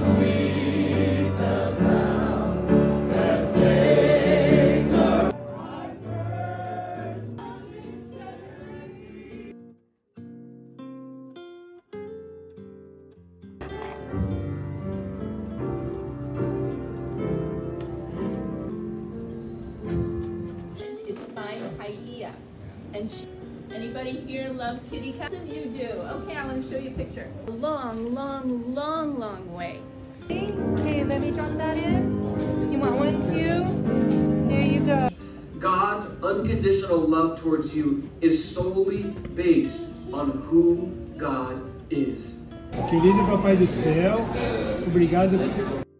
And anybody here love kitty cats? Some of you do. Okay, I want to show you a picture. A long, long, long, long way. Okay, let me drop that in. You want one too? There you go. God's unconditional love towards you is solely based on who God is. Querido Papai do Céu, obrigado